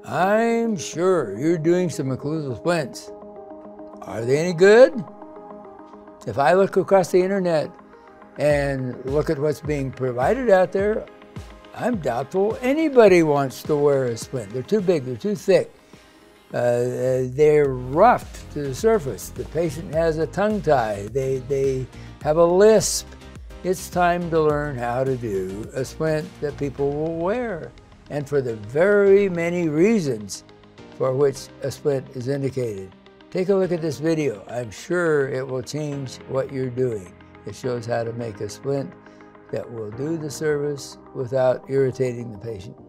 I'm sure you're doing some occlusal splints. Are they any good? If I look across the internet and look at what's being provided out there, I'm doubtful anybody wants to wear a splint. They're too big, they're too thick. They're rough to the surface. The patient has a tongue tie. They have a lisp. It's time to learn how to do a splint that people will wear, and for the very many reasons for which a splint is indicated. Take a look at this video. I'm sure it will change what you're doing. It shows how to make a splint that will do the service without irritating the patient.